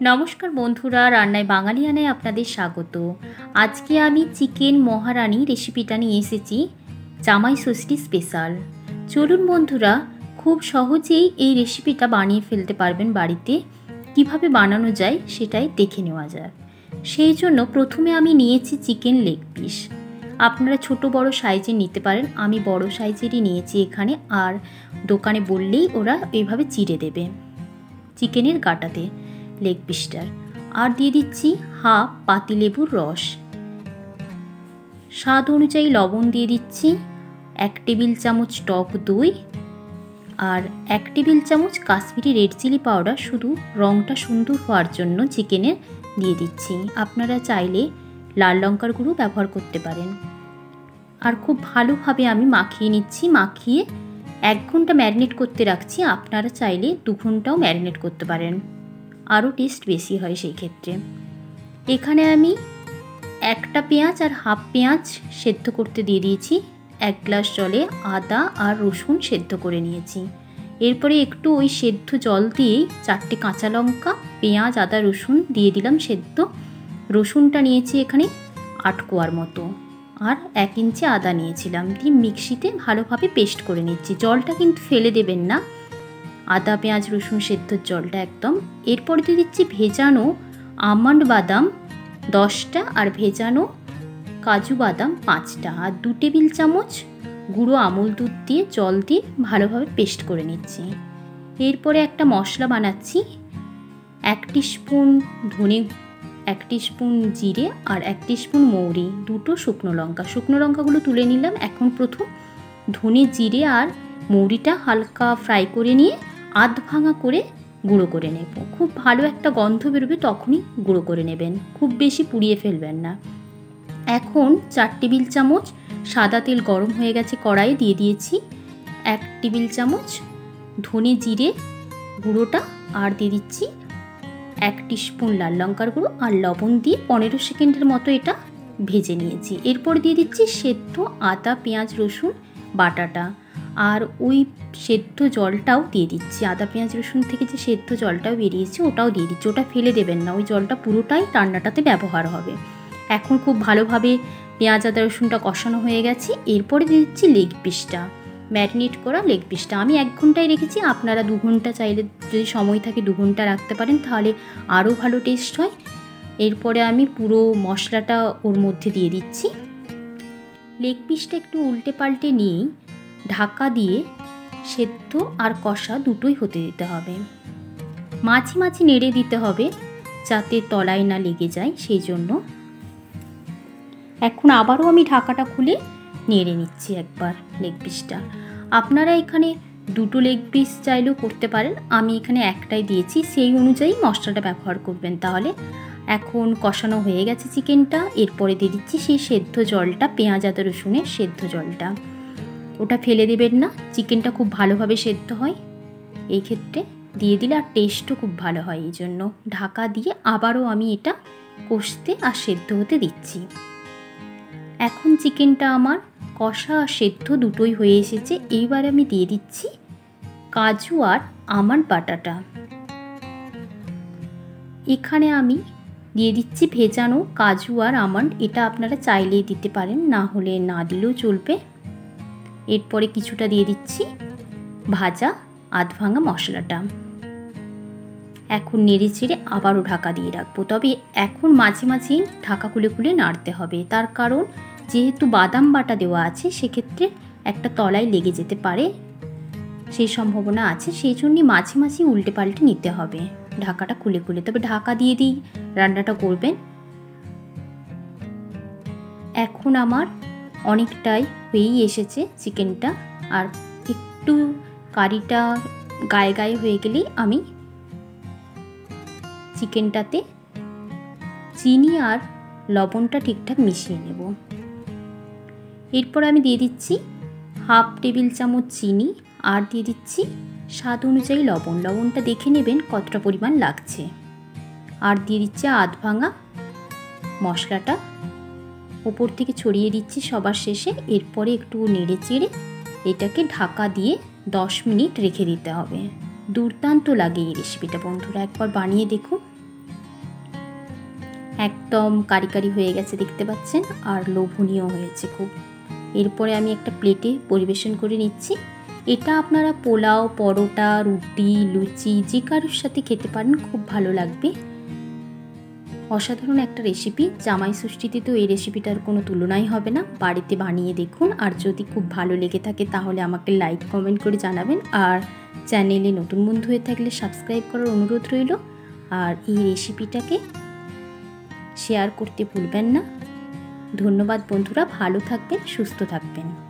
নমস্কার বন্ধুরা, রান্নায় বাঙালিয়ানায় আপনাদের স্বাগত। আজকে আমি চিকেন মহারানি রেসিপিটা নিয়ে এসেছি, জামাই ষষ্ঠী স্পেশাল। চলুন বন্ধুরা, খুব সহজেই এই রেসিপিটা বানিয়ে ফেলতে পারবেন বাড়িতে। কিভাবে বানানো যায় সেটাই দেখে নেওয়া যাক। সেই জন্য প্রথমে আমি নিয়েছি চিকেন লেগ পিস। আপনারা ছোট বড় সাইজের নিতে পারেন, আমি বড় সাইজেরই নিয়েছি এখানে। আর দোকানে বললেই ওরা এইভাবে চিড়ে দেবে চিকেনের গাটাতে লেগ পিসটার। আর দিয়ে দিচ্ছি হাফ পাতিলেবুর রস, স্বাদ অনুযায়ী লবণ দিয়ে দিচ্ছি, 1 টেবিল চামচ টক দই, আর 1 টেবিল চামচ কাশ্মীরি রেড চিলি পাউডার, শুধু রঙটা সুন্দর হওয়ার জন্য চিকেনের দিয়ে দিচ্ছি। আপনারা চাইলে লাল লঙ্কার গুঁড়ো ব্যবহার করতে পারেন। আর খুব ভালোভাবে আমি মাখিয়ে নিচ্ছি। মাখিয়ে 1 ঘন্টা ম্যারিনেট করতে রাখছি। আপনারা চাইলে 2 ঘন্টাও ম্যারিনেট করতে পারেন, আরও টেস্ট বেশি হয় সেই ক্ষেত্রে। এখানে আমি একটা পেঁয়াজ আর হাফ পেঁয়াজ সেদ্ধ করতে দিয়ে দিয়েছি। 1 গ্লাস জলে আদা আর রসুন সেদ্ধ করে নিয়েছি। এরপরে একটু ওই সেদ্ধ জল দিয়েই 4টে কাঁচা লঙ্কা, পেঁয়াজ, আদা, রসুন দিয়ে দিলাম সেদ্ধ। রসুনটা নিয়েছি এখানে 8 কোয়ার মতো, আর 1 ইঞ্চি আদা নিয়েছিলাম। দিয়ে মিক্সিতে ভালোভাবে পেস্ট করে নিচ্ছি। জলটা কিন্তু ফেলে দেবেন না, আদা পেঁয়াজ রসুন সেদ্ধর জলটা একদম। এরপর দিয়ে দিচ্ছি ভেজানো আমন্ড বাদাম 10টা আর ভেজানো কাজু বাদাম 5টা, আর 2 টেবিল চামচ গুঁড়ো আমুল দুধ দিয়ে জল দিয়ে ভালোভাবে পেস্ট করে নিচ্ছি। এরপরে একটা মশলা বানাচ্ছি। 1 টিস্পুন ধনে, 1 টিস্পুন জিরে আর 1 টিস্পুন মৌরি, 2টো শুকনো লঙ্কা। শুকনো লঙ্কাগুলো তুলে নিলাম। এখন প্রথম ধনে জিরে আর মৌরিটা হালকা ফ্রাই করে নিয়ে আধ ভাঙা করে গুঁড়ো করে নেব। খুব ভালো একটা গন্ধ বেরোবে, তখনই গুঁড়ো করে নেবেন, খুব বেশি পুড়িয়ে ফেলবেন না। এখন 4 টেবিল চামচ সাদা তেল গরম হয়ে গেছে, কড়াইয়ে দিয়ে দিয়েছি 1 টেবিল চামচ ধনে জিরে গুঁড়োটা, আর দিয়ে দিচ্ছি 1 টিস্পুন লাল লঙ্কার গুঁড়ো আর লবণ দিয়ে 15 সেকেন্ডের মতো এটা ভেজে নিয়েছি। এরপর দিয়ে দিচ্ছি সেদ্ধ আদা পেঁয়াজ রসুন বাটাটা, আর ওই সেদ্ধ জলটাও দিয়ে দিচ্ছি। আদা পেঁয়াজ রসুন থেকে যে সেদ্ধ জলটাও বেরিয়েছে ওটাও দিয়ে দিচ্ছি। ওটা ফেলে দেবেন না, ওই জলটা পুরোটাই রান্নাটাতে ব্যবহার হবে। এখন খুব ভালোভাবে পেঁয়াজ আদা রসুনটা কষানো হয়ে গেছে। এরপরে দিয়ে দিচ্ছি লেগ পিসটা, ম্যারিনেট করা লেগ পিসটা। আমি 1 ঘন্টায় রেখেছি, আপনারা 2 ঘন্টা চাইলে, যদি সময় থাকে 2 ঘন্টা রাখতে পারেন, তাহলে আরও ভালো টেস্ট হয়। এরপরে আমি পুরো মশলাটা ওর মধ্যে দিয়ে দিচ্ছি। লেগ পিসটা একটু উল্টে পাল্টে নিয়েই ঢাকা দিয়ে সেদ্ধ আর কষা দুটোই হতে দিতে হবে। মাঝে মাঝে নেড়ে দিতে হবে যাতে তলায় না লেগে যায়, সেই জন্য। এখন আবারও আমি ঢাকাটা খুলে নেড়ে নিচ্ছি একবার লেগ পিসটা। আপনারা এখানে 2টো লেগ পিস চাইলেও করতে পারেন, আমি এখানে একটাই দিয়েছি, সেই অনুযায়ী মশলাটা ব্যবহার করবেন তাহলে। এখন কষানো হয়ে গেছে চিকেনটা। এরপরে দিয়ে দিচ্ছি সেই সেদ্ধ জলটা, পেঁয়াজ আদা রসুনের সেদ্ধ জলটা। ওটা ফেলে দেবেন না, চিকেনটা খুব ভালোভাবে সেদ্ধ হয় এই ক্ষেত্রে দিয়ে দিলে, আর টেস্টও খুব ভালো হয়। এই জন্য ঢাকা দিয়ে আবারও আমি এটা কষতে আর সেদ্ধ হতে দিচ্ছি। এখন চিকেনটা আমার কষা আর সেদ্ধ দুটোই হয়ে এসেছে। এইবার আমি দিয়ে দিচ্ছি কাজু আর আমন্ড বাটাটা। এখানে আমি দিয়ে দিচ্ছি ভেজানো কাজু আর আমন্ড, এটা আপনারা চাইলেই দিতে পারেন, না হলে না দিলেও চলবে। এরপরে কিছুটা দিয়ে দিচ্ছি ভাজা আধ ভাঙা মশলাটা। এখন নেড়ে চেড়ে আবারও ঢাকা দিয়ে রাখবো। তবে এখন মাঝে মাঝে ঢাকা খুলে খুলে নাড়তে হবে, তার কারণ যেহেতু বাদাম বাটা দেওয়া আছে, সেক্ষেত্রে একটা তলায় লেগে যেতে পারে, সেই সম্ভাবনা আছে। সেই জন্যই মাঝে মাঝে উল্টে পাল্টে নিতে হবে ঢাকাটা খুলে খুলে। তবে ঢাকা দিয়ে দিই রান্নাটা করবেন। এখন আমার অনেকটাই হয়েই এসেছে চিকেনটা, আর একটু কারিটা গায়ে গায়ে হয়ে গেলেই আমি চিকেনটাতে চিনি আর লবণটা ঠিকঠাক মিশিয়ে নেব। এরপর আমি দিয়ে দিচ্ছি হাফ টেবিল চামচ চিনি, আর দিয়ে দিচ্ছি স্বাদ অনুযায়ী লবণ। লবণটা দেখে নেবেন কতটা পরিমাণ লাগছে। আর দিয়ে দিচ্ছি আধ ভাঙা মশলাটা, ওপর থেকে ছড়িয়ে দিচ্ছি সবার শেষে। এরপরে একটু নেড়ে চেড়ে এটাকে ঢাকা দিয়ে 10 মিনিট রেখে দিতে হবে। দুর্দান্ত লাগে এই রেসিপিটা বন্ধুরা, একবার বানিয়ে দেখুন। একদম কারি কারি হয়ে গেছে দেখতে পাচ্ছেন, আর লোভনীয় হয়েছে খুব। এরপরে আমি একটা প্লেটে পরিবেশন করে নিচ্ছি। এটা আপনারা পোলাও, পরোটা, রুটি, লুচি যে কারোর সাথে খেতে পারেন, খুব ভালো লাগবে। অসাধারণ একটা রেসিপি। জামাই ষষ্ঠীতে তো এই রেসিপিটার কোনো তুলনাই হবে না। বাড়িতে বানিয়ে দেখুন, আর যদি খুব ভালো লেগে থাকে তাহলে আমাকে লাইক কমেন্ট করে জানাবেন। আর চ্যানেলে নতুন বন্ধু হয়ে থাকলে সাবস্ক্রাইব করার অনুরোধ রইল। আর এই রেসিপিটাকে শেয়ার করতে ভুলবেন না। ধন্যবাদ বন্ধুরা, ভালো থাকবেন, সুস্থ থাকবেন।